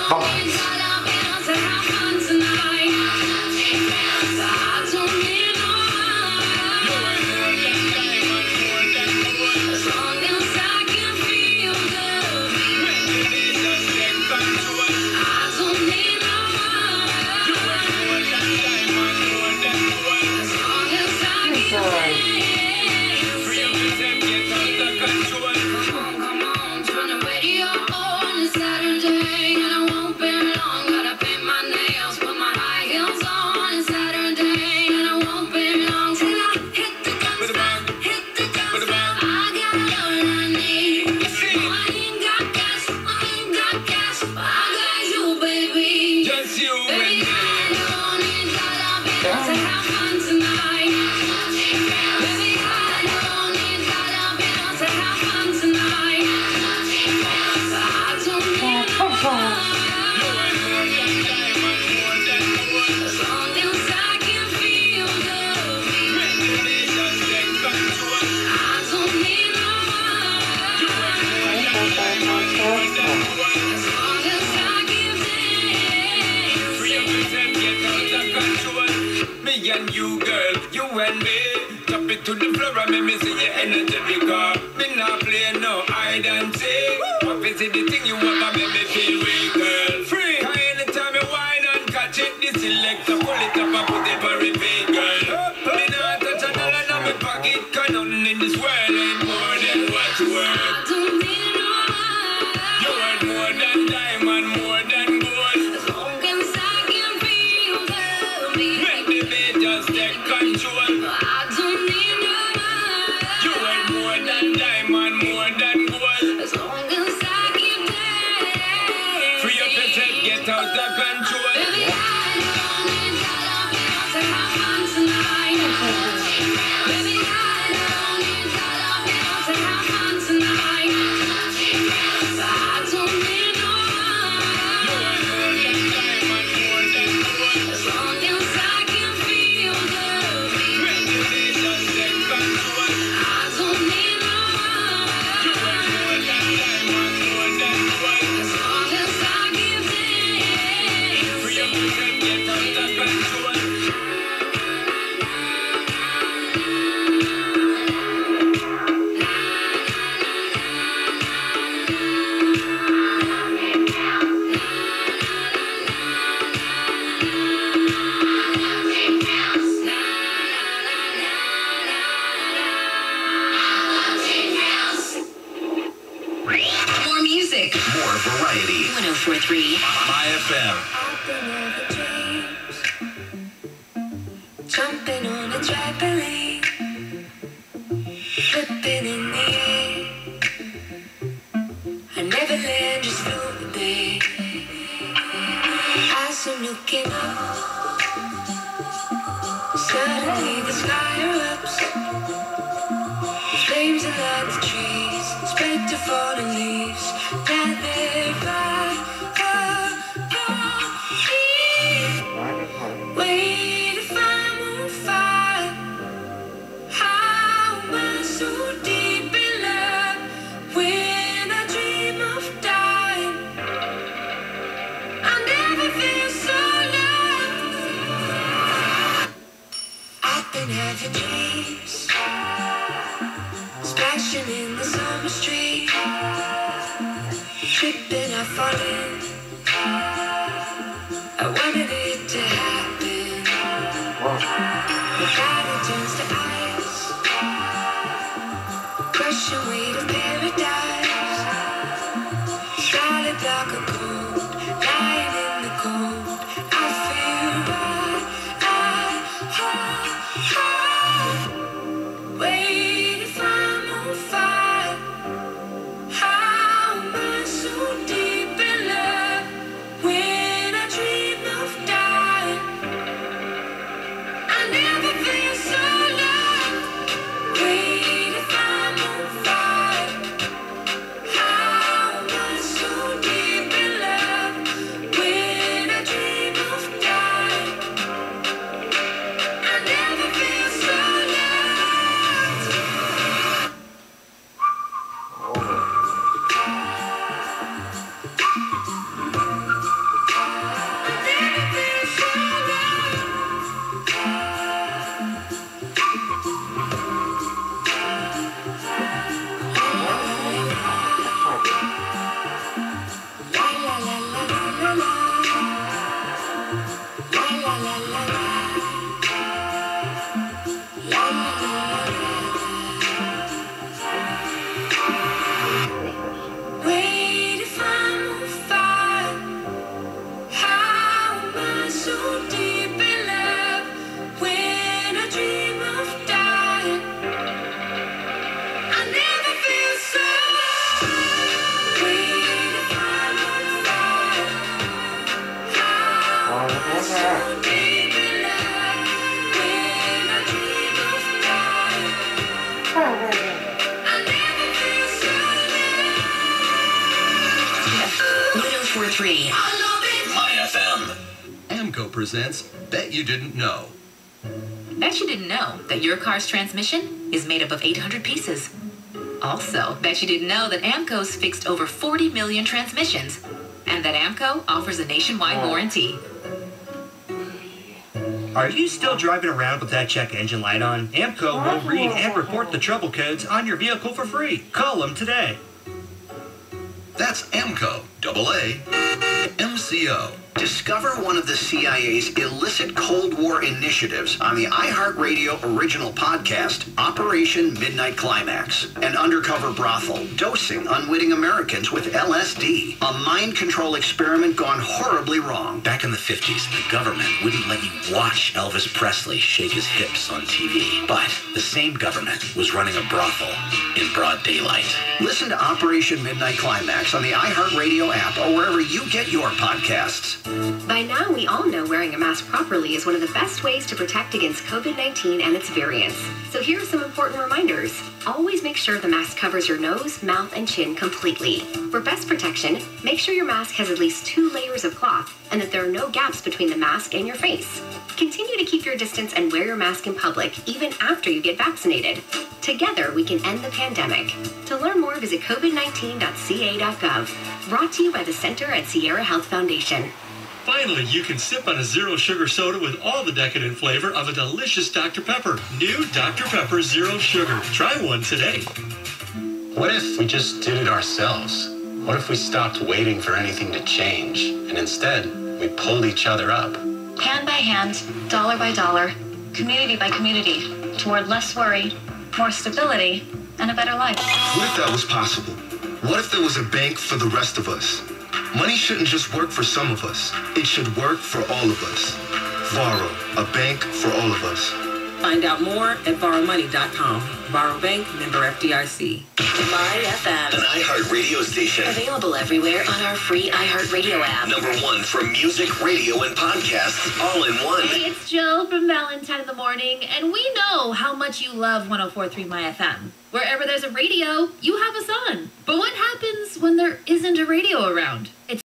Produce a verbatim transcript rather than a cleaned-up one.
And you, girl, you and me, drop it to the floor and make me see your energy because me not play no hide and seek. What is it the thing you want to make me feel weak, girl? Free. Cause anytime you whine and catch it, this selector pull it up and put it for repeat, girl. Me not touch a dollar in my pocket, cause nothing in this world ain't more than what you worth. I don't need no more. You worth more than diamond, more than gold. As long as I can feel the beat. Make the beat just take control. I don't need no more. You worth more than diamond, more than gold. As long as I keep dancing. Free up yourself, get out of control. Baby, I don't need dollar bills to have fun tonight. Baby, I don't need dollar bills to have fun tonight. I don't need no more. You worth more than diamond, more than gold. As long as I can feel the beat. Make the beat just take control. I don't need no more. You worth more than diamond, more than gold. As long as I keep dancing. Free up yourself, get out of control. More music. More variety. one oh four point three. MyFM. Jumping on a trampoline, flipping in the air. I never land, just float away. As I'm looking up, suddenly the sky erupts. Flames align the trees, spread to fallen leaves. Gather by wait if I'm on fire. How am I so deep in love when I dream of dying? I never feel so loved. I've been having dreams, splashing in the summer street, tripping, I fall in. I wanted it to happen. My body turns to ice, crushing weight of paradise. Solid block of gold, lying in the cold. I feel right, I, I, wait if I'm on fire. How am I so deep in love? Three. MyFM. Amco presents Bet You Didn't Know. Bet you didn't know that your car's transmission is made up of eight hundred pieces. Also, bet you didn't know that Amco's fixed over forty million transmissions, and that Amco offers a nationwide warranty. Are you still driving around with that check engine light on? Amco will read and report the trouble codes on your vehicle for free. Call them today. That's Amco, double A, M C O. Discover one of the C I A's illicit Cold War initiatives on the iHeartRadio original podcast, Operation Midnight Climax. An undercover brothel dosing unwitting Americans with L S D. A mind control experiment gone horribly wrong. Back in the fifties, the government wouldn't let you watch Elvis Presley shake his hips on T V. But the same government was running a brothel in broad daylight. Listen to Operation Midnight Climax on the iHeartRadio app or wherever you get your podcasts. By now, we all know wearing a mask properly is one of the best ways to protect against COVID nineteen and its variants. So here are some important reminders. Always make sure the mask covers your nose, mouth, and chin completely. For best protection, make sure your mask has at least two layers of cloth and that there are no gaps between the mask and your face. Continue to keep your distance and wear your mask in public even after you get vaccinated. Together, we can end the pandemic. To learn more, visit covid nineteen dot c a dot gov. Brought to you by the Center at Sierra Health Foundation. Finally, you can sip on a zero-sugar soda with all the decadent flavor of a delicious Doctor Pepper. New Doctor Pepper Zero Sugar. Try one today. What if we just did it ourselves? What if we stopped waiting for anything to change, and instead, we pulled each other up? Hand by hand, dollar by dollar, community by community, toward less worry, more stability, and a better life. What if that was possible? What if there was a bank for the rest of us? Money shouldn't just work for some of us. It should work for all of us. Varo, a bank for all of us. Find out more at borrow money dot com. Varo Bank, member F D I C. MyFM. An iHeartRadio station. Available everywhere on our free iHeartRadio app. Number one for music, radio, and podcasts all in one. Hey, it's Jill from Valentine in the Morning, and we know how much you love one oh four point three MyFM. Wherever there's a radio, you have us on. But what happens when there isn't a radio around?